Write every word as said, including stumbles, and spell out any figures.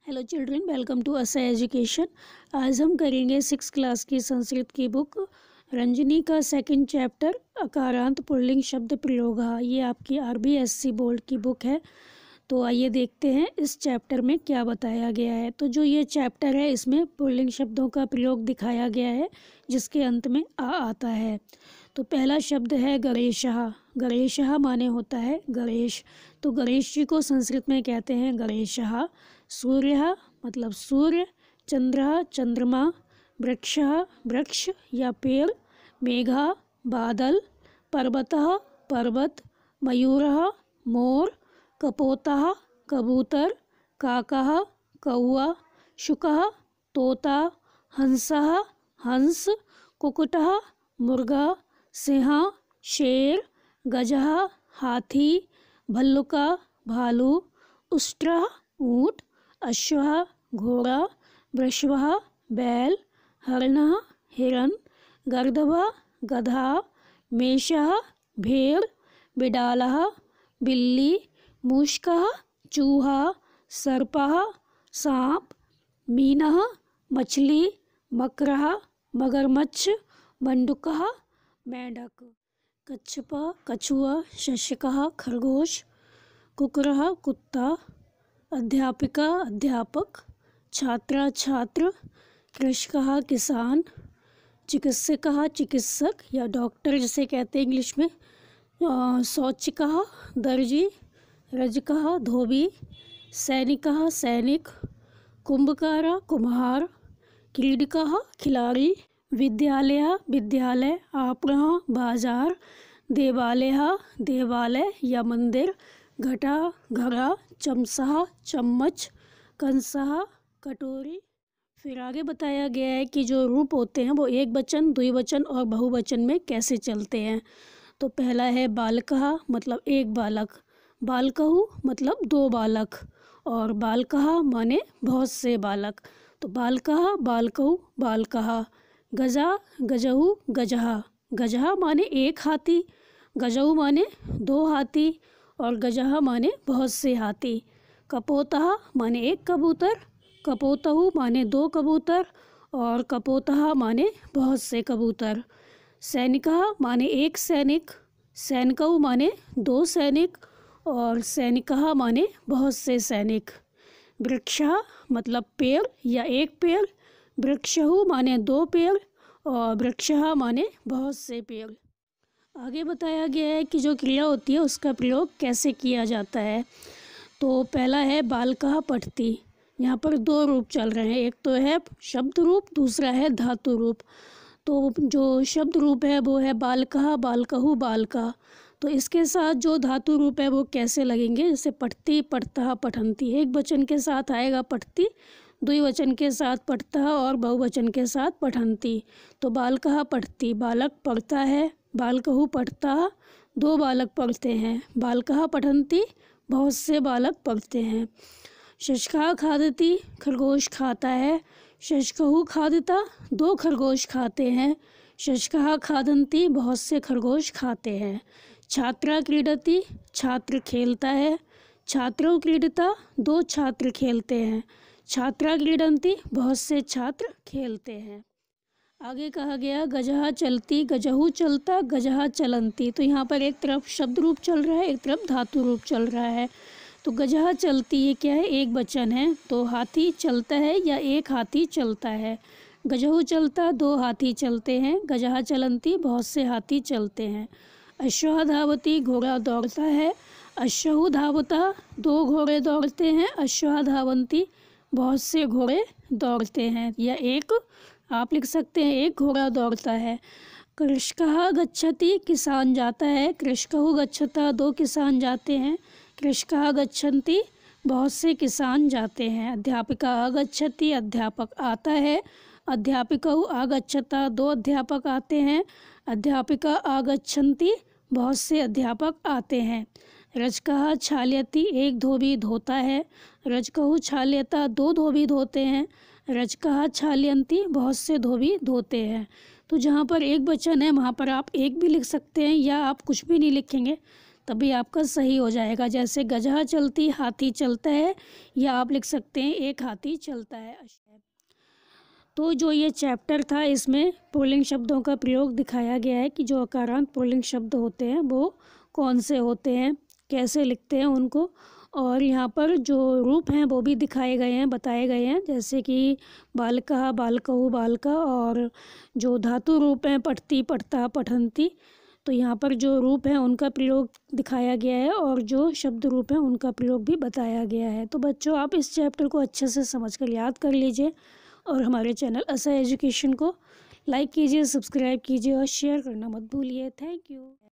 Hello children, welcome to असा education. आज हम करेंगे सिक्स क्लास की संस्कृत की बुक रंजनी का सेकंड चैप्टर अकारांत पुल्लिंग शब्द प्रयोग। ये आपकी आरबीएससी बोर्ड की बुक है। तो आइए देखते हैं इस चैप्टर में क्या बताया गया है। तो जो ये चैप्टर है इसमें पुल्लिंग शब्दों का प्रयोग दिखाया गया है जिसके अंत में आ आता है। तो पहला शब्द है गणेशः। गणेशः माने होता है गणेश। तो गणेश जी को संस्कृत में कहते हैं गणेशः। सूर्य मतलब सूर्य, चंद्र चंद्रमा, वृक्ष वृक्ष या पेड़, मेघा बादल, पर्वतः पर्वत, मयूरः मोर, कपोतः कबूतर, काकः कौआ, शुकः तोता, हंसः हंस, कुक्कुटः मुर्गा, सिंह शेर, गजः हाथी, भल्लुका भालू, उष्ट्रः ऊँट, अश्वः घोड़ा, वृषभः बैल, हरणः हिरण, गर्दभः गधा, मेषः भेड़, बिडालः बिल्ली, मूषकः चूहा, सर्पः सांप, मीनः मछली, मकरः मगरमच्छ, मंडूकः मेंढक, कच्छप कछुआ, शशकः खरगोश, कुकुरः कुत्ता, अध्यापिका अध्यापक, छात्रा छात्र, कृषकः किसान, चिकित्सकः चिकित्सक या डॉक्टर जिसे कहते हैं इंग्लिश में, शौचिकः दर्जी, रजकः धोबी, सैनिकः सैनिक, कुंभकार कुम्हार, क्रीडकः खिलाड़ी, विद्यालय विद्यालय, आपणः बाजार, देवालयः देवालय या मंदिर, घटा घड़ा, चमचा चम्मच, कंसः कटोरी। फिर आगे बताया गया है कि जो रूप होते हैं वो एक वचन, द्विवचन और बहुवचन में कैसे चलते हैं। तो पहला है बालकः मतलब एक बालक, बालकहु मतलब दो बालक, और बालकः माने बहुत से बालक। तो बालकः बालकहु बालकः। गजा गजहु गजः, गजः माने एक हाथी, गजहु माने दो हाथी, और गजः माने बहुत से हाथी। कपोतः माने एक कबूतर, कपोतहु माने दो कबूतर, और कपोतः माने बहुत से कबूतर। सैनिकः माने एक सैनिक, सैनिकहु माने दो सैनिक, और सैनिकः माने बहुत से सैनिक। वृक्षः मतलब पेड़ या एक पेड़, वृक्षहु माने दो पेड़, और वृक्षः माने बहुत से पेड़। आगे बताया गया है कि जो क्रिया होती है उसका प्रयोग कैसे किया जाता है। तो पहला है बालकः पठति। यहाँ पर दो रूप चल रहे हैं, एक तो है शब्द रूप, दूसरा है धातु रूप। तो जो शब्द रूप है वो है बालकः बालकहु बालका। तो इसके साथ जो धातु रूप है वो कैसे लगेंगे, जैसे पठति पठतः पठन्ति। एक वचन के साथ आएगा पठति, द्विवचन के साथ पठतः, और बहुवचन के साथ पठन्ति। तो बालकः पठति बालक पढ़ता है, बालकहु पठतः दो बालक पढ़ते हैं, बालकः पठन्ति बहुत से बालक पढ़ते हैं। शशकः खादति खरगोश खाता है, शशकहु खादता दो खरगोश खाते हैं, शशकः खादन्ति बहुत से खरगोश खाते हैं। छात्रा क्रीडति छात्र खेलता है, छात्रौ क्रीडता दो छात्र खेलते हैं, छात्रा क्रीडन्ति बहुत से छात्र खेलते हैं। आगे कहा गया गजः चलती गजहु चलता गजः चलन्ति। तो यहाँ पर एक तरफ शब्द रूप चल रहा है, एक तरफ धातु रूप चल रहा है। तो गजः चलती ये क्या है, एक वचन है। तो हाथी चलता है या एक हाथी चलता है। गजहु चलता दो हाथी चलते हैं, गजः चलन्ति बहुत से हाथी चलते हैं। अश्वः धावति घोड़ा दौड़ता है, अश्वहु धावता दो घोड़े दौड़ते हैं, अश्वः धावन्ति बहुत से घोड़े दौड़ते हैं, या एक आप लिख सकते हैं एक घोड़ा दौड़ता है। कृषकः गच्छति किसान जाता है, कृषकहु गच्छता दो किसान जाते हैं, कृषकः गच्छन्ति बहुत से किसान जाते हैं। अध्यापिका आगच्छति अध्यापक आता है, अध्यापिकहु आगच्छता दो अध्यापक आते हैं, अध्यापिका आगच्छन्ति बहुत से अध्यापक आते हैं। रजकः छाल्यति एक धोबी धोता है, रजकहु छाल्यता दो धोबी धोते हैं, रजकः छाल्यन्ति बहुत से धोबी धोते हैं। तो जहाँ पर एक वचन है वहाँ पर आप एक भी लिख सकते हैं या आप कुछ भी नहीं लिखेंगे तभी आपका सही हो जाएगा। जैसे गजहा चलती हाथी चलता है, या आप लिख सकते हैं एक हाथी चलता है। तो जो ये चैप्टर था इसमें पुल्लिंग शब्दों का प्रयोग दिखाया गया है कि जो अकारांत पुल्लिंग शब्द होते हैं वो कौन से होते हैं, कैसे लिखते हैं उनको, और यहाँ पर जो रूप हैं वो भी दिखाए गए हैं, बताए गए हैं। जैसे कि बालकः, बालकौ, बालका, और जो धातु रूप हैं पठती, पठता, पठन्ति, तो यहाँ पर जो रूप हैं उनका प्रयोग दिखाया गया है और जो शब्द रूप हैं उनका प्रयोग भी बताया गया है। तो बच्चों आप इस चैप्टर को अच्छे से समझकर याद कर लीजिए और हमारे चैनल असा एजुकेशन को लाइक कीजिए, सब्सक्राइब कीजिए और शेयर करना मत भूलिए। Thank you.